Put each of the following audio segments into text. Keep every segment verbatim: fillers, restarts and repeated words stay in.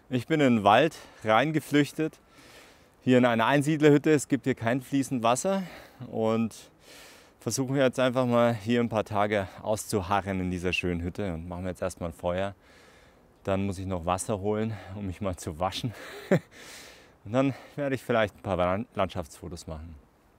Ich bin in den Wald reingeflüchtet, hier in eine Einsiedlerhütte. Es gibt hier kein fließend Wasser und versuchen wir jetzt einfach mal hier ein paar Tage auszuharren in dieser schönen Hütte und machen wir jetzt erstmal ein Feuer. Dann muss ich noch Wasser holen, um mich mal zu waschen. Und dann werde ich vielleicht ein paar Landschaftsfotos machen.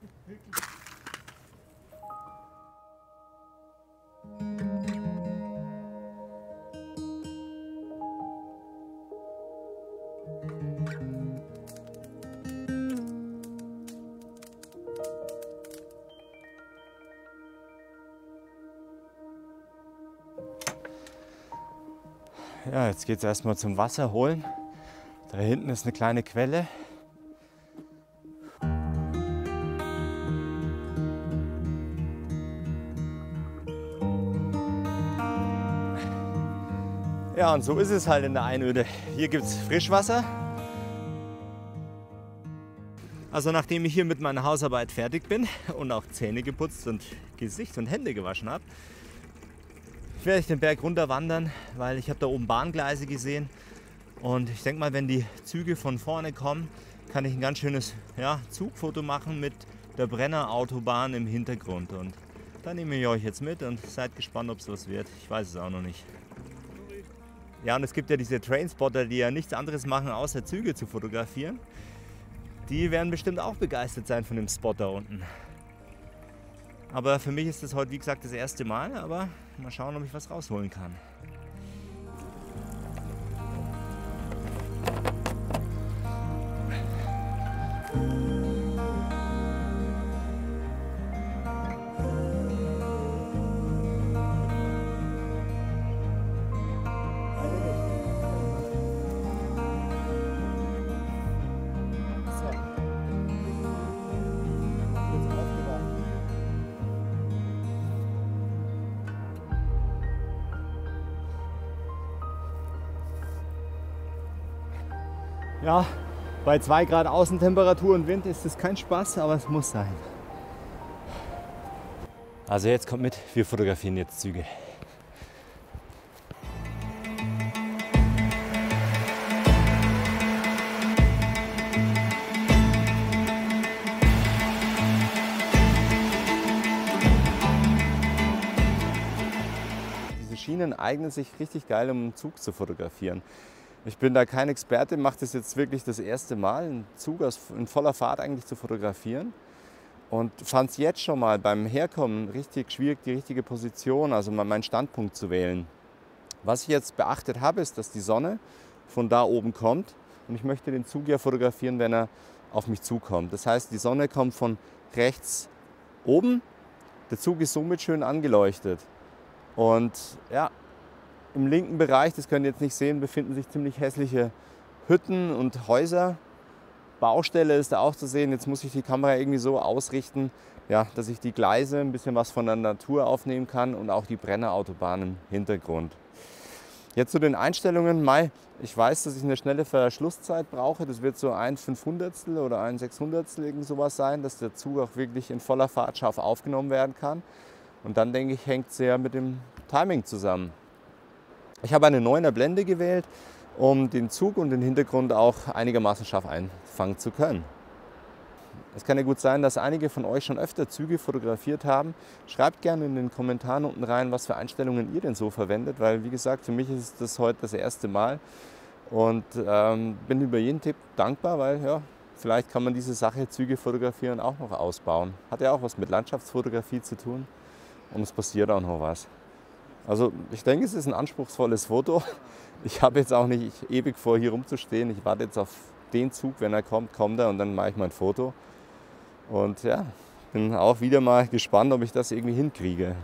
Ja, jetzt geht es erstmal zum Wasser holen. Da hinten ist eine kleine Quelle. Ja, und so ist es halt in der Einöde. Hier gibt es Frischwasser. Also nachdem ich hier mit meiner Hausarbeit fertig bin und auch Zähne geputzt und Gesicht und Hände gewaschen habe, werde ich den Berg runter wandern, weil ich habe da oben Bahngleise gesehen. Und ich denke mal, wenn die Züge von vorne kommen, kann ich ein ganz schönes ja, Zugfoto machen mit der Brenner Autobahn im Hintergrund. Und da nehme ich euch jetzt mit und seid gespannt, ob es was wird. Ich weiß es auch noch nicht. Ja, und es gibt ja diese Trainspotter, die ja nichts anderes machen, außer Züge zu fotografieren. Die werden bestimmt auch begeistert sein von dem Spot da unten. Aber für mich ist das heute, wie gesagt, das erste Mal. Aber mal schauen, ob ich was rausholen kann. Ja, bei zwei Grad Außentemperatur und Wind ist es kein Spaß, aber es muss sein. Also jetzt kommt mit, wir fotografieren jetzt Züge. Diese Schienen eignen sich richtig geil, um einen Zug zu fotografieren. Ich bin da kein Experte, mache das jetzt wirklich das erste Mal, einen Zug aus, in voller Fahrt eigentlich zu fotografieren. Und fand es jetzt schon mal beim Herkommen richtig schwierig, die richtige Position, also mal meinen Standpunkt zu wählen. Was ich jetzt beachtet habe, ist, dass die Sonne von da oben kommt und ich möchte den Zug ja fotografieren, wenn er auf mich zukommt. Das heißt, die Sonne kommt von rechts oben, der Zug ist somit schön angeleuchtet. Und ja, im linken Bereich, das könnt ihr jetzt nicht sehen, befinden sich ziemlich hässliche Hütten und Häuser. Baustelle ist da auch zu sehen. Jetzt muss ich die Kamera irgendwie so ausrichten, ja, dass ich die Gleise, ein bisschen was von der Natur aufnehmen kann und auch die Brennerautobahn im Hintergrund. Jetzt zu den Einstellungen. Mai, ich weiß, dass ich eine schnelle Verschlusszeit brauche. Das wird so ein Fünfhundertstel oder ein Sechshundertstel irgend sowas sein, dass der Zug auch wirklich in voller Fahrt scharf aufgenommen werden kann. Und dann denke ich, hängt es sehr mit dem Timing zusammen. Ich habe eine neuner Blende gewählt, um den Zug und den Hintergrund auch einigermaßen scharf einfangen zu können. Es kann ja gut sein, dass einige von euch schon öfter Züge fotografiert haben. Schreibt gerne in den Kommentaren unten rein, was für Einstellungen ihr denn so verwendet, weil wie gesagt, für mich ist das heute das erste Mal und ähm, bin über jeden Tipp dankbar, weil ja, vielleicht kann man diese Sache Züge fotografieren auch noch ausbauen. Hat ja auch was mit Landschaftsfotografie zu tun und es passiert auch noch was. Also ich denke, es ist ein anspruchsvolles Foto. Ich habe jetzt auch nicht ewig vor, hier rumzustehen. Ich warte jetzt auf den Zug, wenn er kommt, kommt er und dann mache ich mein Foto. Und ja, bin auch wieder mal gespannt, ob ich das irgendwie hinkriege.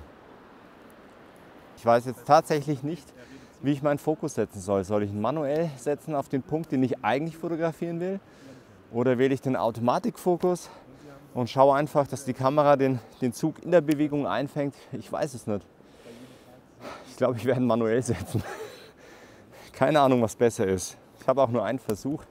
Ich weiß jetzt tatsächlich nicht, wie ich meinen Fokus setzen soll. Soll ich ihn manuell setzen auf den Punkt, den ich eigentlich fotografieren will? Oder wähle ich den Automatikfokus und schaue einfach, dass die Kamera den, den Zug in der Bewegung einfängt? Ich weiß es nicht. Ich glaube, ich werde ihn manuell setzen. Keine Ahnung, was besser ist. Ich habe auch nur einen Versuch.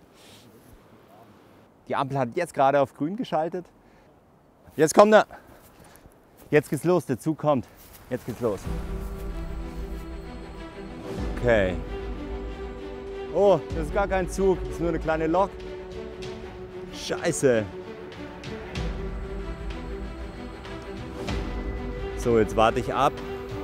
Die Ampel hat jetzt gerade auf grün geschaltet. Jetzt kommt er. Jetzt geht's los, der Zug kommt. Jetzt geht's los. Okay. Oh, das ist gar kein Zug, das ist nur eine kleine Lok. Scheiße. So, jetzt warte ich ab.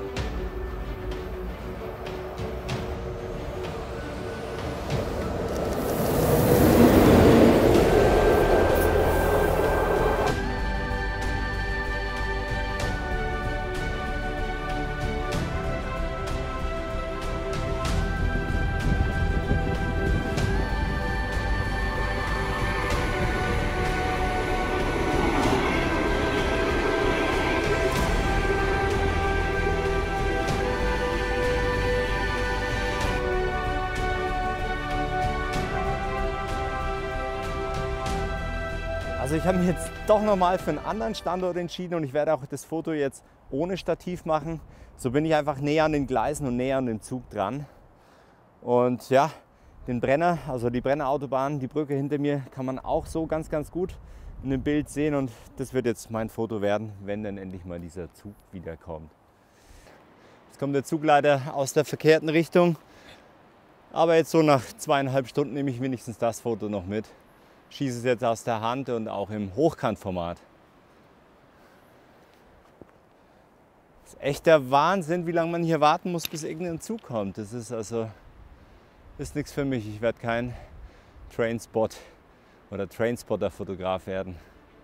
Also ich habe mich jetzt doch nochmal für einen anderen Standort entschieden und ich werde auch das Foto jetzt ohne Stativ machen. So bin ich einfach näher an den Gleisen und näher an dem Zug dran. Und ja, den Brenner, also die Brennerautobahn, die Brücke hinter mir, kann man auch so ganz, ganz gut in dem Bild sehen. Und das wird jetzt mein Foto werden, wenn dann endlich mal dieser Zug wiederkommt. Jetzt kommt der Zug leider aus der verkehrten Richtung. Aber jetzt so nach zweieinhalb Stunden nehme ich wenigstens das Foto noch mit. Schieße es jetzt aus der Hand und auch im Hochkantformat. Das ist echt der Wahnsinn, wie lange man hier warten muss, bis irgendein Zug kommt. Das ist also ist nichts für mich. Ich werde kein Trainspot oder Trainspotter-Fotograf werden.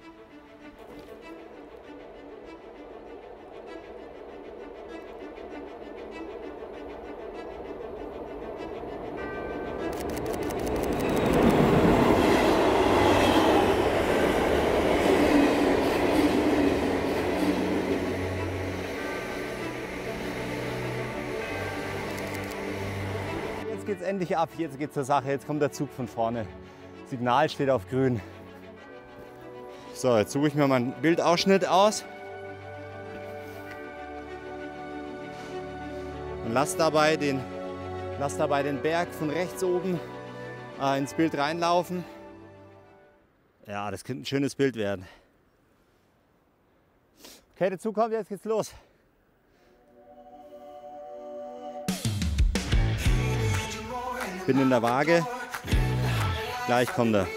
Jetzt geht es endlich ab, jetzt geht es zur Sache, jetzt kommt der Zug von vorne. Signal steht auf grün. So, jetzt suche ich mir meinen Bildausschnitt aus. Und lasse dabei den, lass dabei den Berg von rechts oben äh, ins Bild reinlaufen. Ja, das könnte ein schönes Bild werden. Okay, der Zug kommt, jetzt geht's los. Bin in der Waage, gleich kommt er.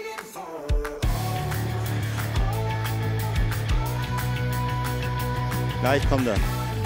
Gleich kommt er.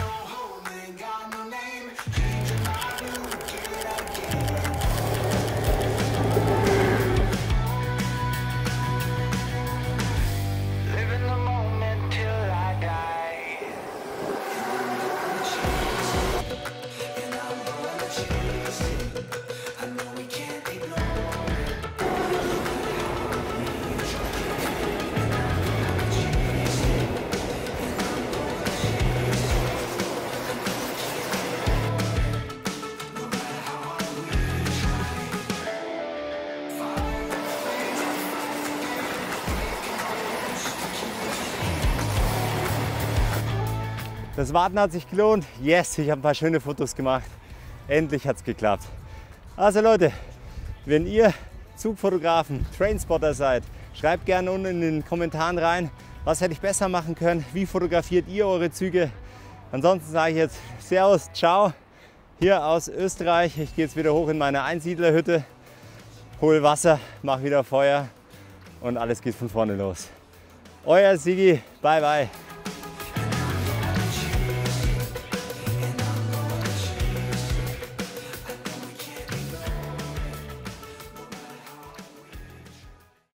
Das Warten hat sich gelohnt. Yes, ich habe ein paar schöne Fotos gemacht. Endlich hat es geklappt. Also Leute, wenn ihr Zugfotografen, Trainspotter seid, schreibt gerne unten in den Kommentaren rein, was hätte ich besser machen können, wie fotografiert ihr eure Züge. Ansonsten sage ich jetzt Servus, ciao, hier aus Österreich. Ich gehe jetzt wieder hoch in meine Einsiedlerhütte, hole Wasser, mache wieder Feuer und alles geht von vorne los. Euer Sigi, bye bye.